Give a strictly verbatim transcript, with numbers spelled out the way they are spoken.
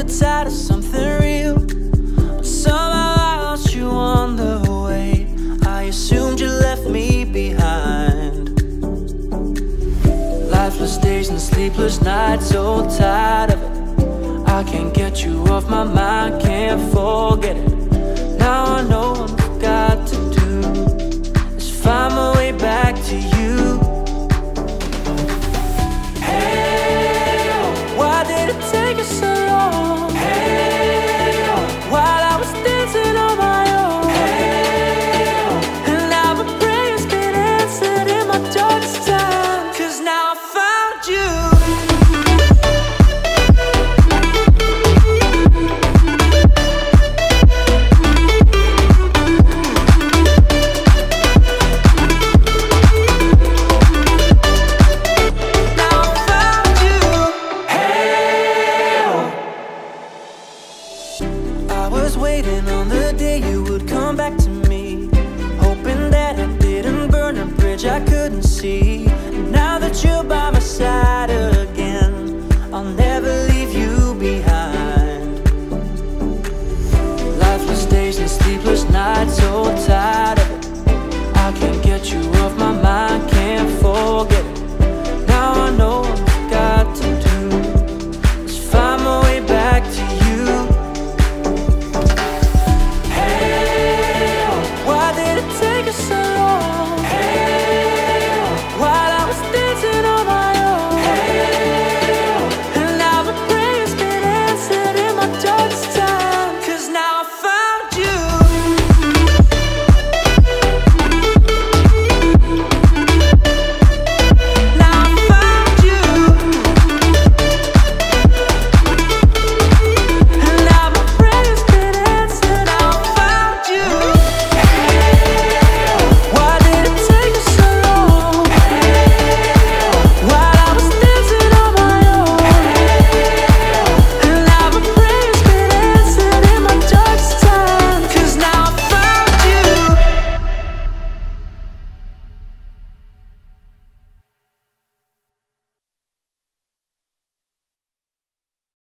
the tide of something real, but somehow I lost you on the way. I assumed you left me behind. Lifeless days and sleepless nights, so tired of it. I can't get you off my mind, can't forget it. Now I know what I've got to do is find my way back to you. Hey, why did it take us so long? Hey, while I was dancing on my own. Hey, and now my prayers been answered in my darkest time, 'cause now I found you. Waiting on the day you would come back to me, hoping that I didn't burn a bridge I couldn't see. Now that you're by my side again, I'll never leave.